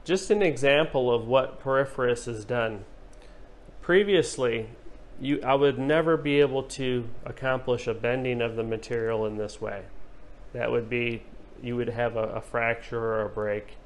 just an example of what Poriferous has done. Previously, I would never be able to accomplish a bending of the material in this way. That would be, you would have a fracture or a break.